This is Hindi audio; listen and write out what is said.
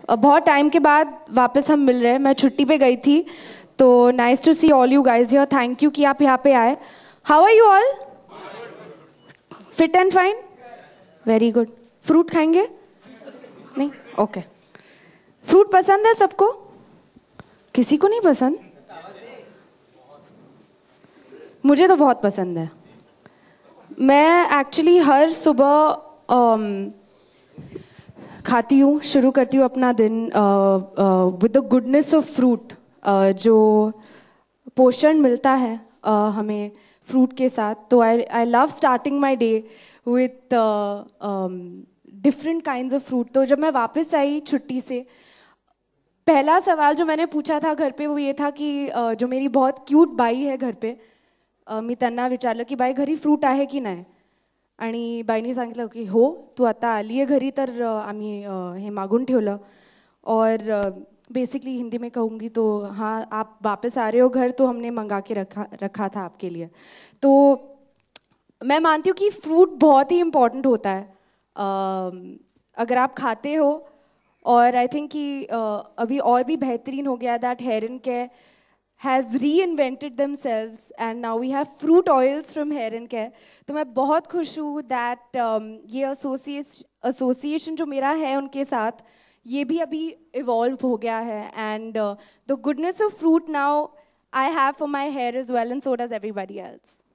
बहुत टाइम के बाद वापस हम मिल रहे हैं। मैं छुट्टी पे गई थी, तो nice to see all you guys here. Thank you कि आप यहाँ पे आए। How are you all? Fit and fine? Very good. Fruit खाएंगे? नहीं? ओके। फ्रूट पसंद है सबको? किसी को नहीं पसंद? मुझे तो बहुत पसंद है। मैं एक्चुअली हर सुबह खाती हूँ, शुरू करती हूँ अपना दिन with the goodness of fruit. जो पोषण मिलता है हमें फ्रूट के साथ, तो I love starting my day with different kinds of fruit. तो जब मैं वापस आई छुट्टी से, पहला सवाल जो मैंने पूछा था घर पे वो ये था कि जो मेरी बहुत क्यूट बाई है घर पे, मी त्यांना विचारलं की बाई घरी फ्रूट आहे की नाही, आणि बाईंनी सांगितलं की हो, तू आता आली आहे घरी तर आम्ही हे मागून ठेवलं। और बेसिकली हिंदी में कहूँगी तो हाँ, आप वापस आ रहे हो घर तो हमने मंगा के रखा था आपके लिए। तो मैं मानती हूँ कि फ्रूट बहुत ही इम्पॉर्टेंट होता है अगर आप खाते हो। और आई थिंक कि अभी और भी बेहतरीन हो गया that hair and care has reinvented themselves and now we have fruit oils from Hair and Care। तो मैं बहुत खुश हूँ that ये association जो मेरा है उनके साथ, ये भी अभी evolve हो गया है। and the goodness of fruit now I have for my hair as well, and so does everybody else।